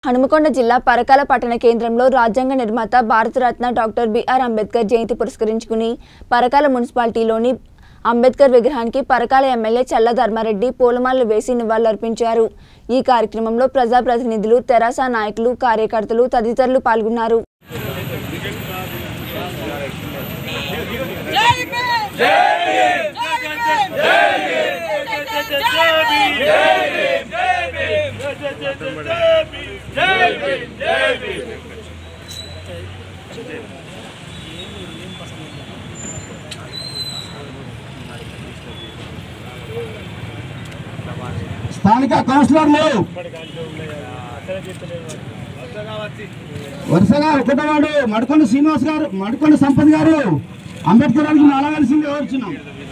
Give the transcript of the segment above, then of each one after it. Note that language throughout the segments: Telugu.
హనుమకొండ జిల్లా పరకాల పట్టణ కేంద్రంలో రాజ్యాంగ నిర్మాత భారతరత్న డాక్టర్ బిఆర్ అంబేద్కర్ జయంతి పురస్కరించుకుని పరకాల మున్సిపాలిటీలోని అంబేద్కర్ విగ్రహానికి పరకాల ఎమ్మెల్యే చల్ల ధర్మారెడ్డి పూలమాలలు వేసి నివాళులర్పించారు। ఈ కార్యక్రమంలో ప్రజాప్రతినిధులు, తెరాస నాయకులు, కార్యకర్తలు తదితరులు పాల్గొన్నారు। స్థానిక కౌన్సిలర్లు వరుసగా ఒకటవాడు మడకొండ శ్రీనివాస్ గారు, మడకొండ సంపత్ గారు అంబేద్కర్ గారికి నలవలసింది వచ్చినాం।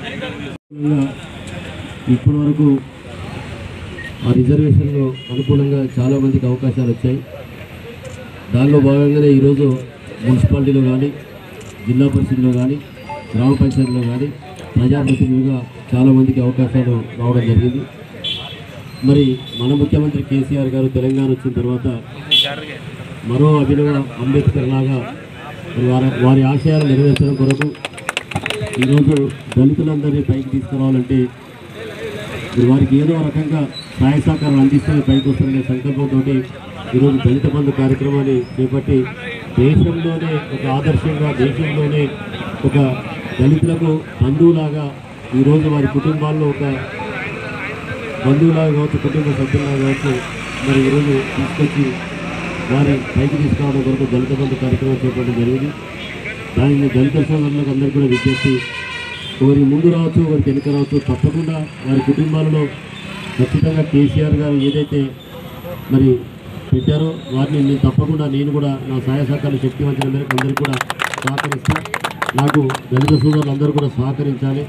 ఇప్పటి వరకు ఆ రిజర్వేషన్లో అనుకూలంగా చాలామందికి అవకాశాలు వచ్చాయి। దానిలో భాగంగానే ఈరోజు మున్సిపాలిటీలో కానీ, జిల్లా పరిషత్లో కానీ, గ్రామ పంచాయతీలో కానీ ప్రజాప్రతినిధులుగా చాలామందికి అవకాశాలు రావడం జరిగింది। మరి మన ముఖ్యమంత్రి కేసీఆర్ గారు తెలంగాణ వచ్చిన తర్వాత మరో అభినవ అంబేద్కర్ లాగా వారి ఆశయాలు నెరవేర్చడం కొరకు ఈరోజు దళితులందరినీ పైకి తీసుకురావాలంటే వారికి ఏదో రకంగా సహాయ సహకారాలు అందిస్తే పైకి వస్తారనే సంకల్పంతో ఈరోజు దళిత బంధు కార్యక్రమాన్ని చేపట్టి దేశంలోనే ఒక ఆదర్శంగా, దేశంలోనే ఒక దళితులకు బంధువులాగా ఈరోజు వారి కుటుంబాల్లో ఒక బంధువులాగా కావచ్చు, కుటుంబ సభ్యులాగా కావచ్చు, మరి ఈరోజు తీసుకొచ్చి వారి పైకి తీసుకురావడం కొరకు దళిత బంధు కార్యక్రమం చేపట్టడం జరిగింది। దానిని దళిత సోదరులకు అందరికీ కూడా విజ్ఞప్తి, వారికి ముందు రావచ్చు, వారికి వెనుక రావచ్చు, తప్పకుండా వారి కుటుంబాలలో ఖచ్చితంగా కేసీఆర్ గారు ఏదైతే మరి పెట్టారో వారిని నేను తప్పకుండా నేను కూడా నా సహాయ సహకారాలు శక్తివంతుల మేరకు అందరికీ కూడా సహకరిస్తాను। నాకు దళిత సోదరులు అందరూ కూడా సహకరించాలి।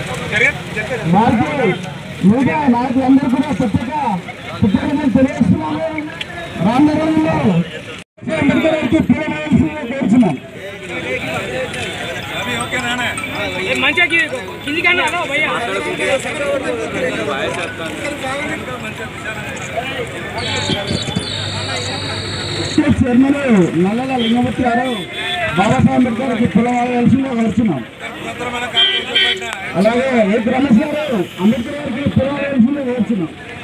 నాయకులందరూ కూడా కొత్తగా తెలియజేస్తున్నాము। రామనగరంలో అంబేద్కర్ గారికి పూలమాలలు కోరుచున్నాం। చైర్మన్ నల్లల లింగమూర్తి గారు బాబాసాహెబ్ అంబేద్కర్ గారికి పూలమాలలు వేయాల్సిందిగా కోరుచున్నాం। అలాగే రమేష్ గారు అంబేద్కర్ గారికి పూలమాలలు వేయాల్సిందిగా కోరుచున్నాం।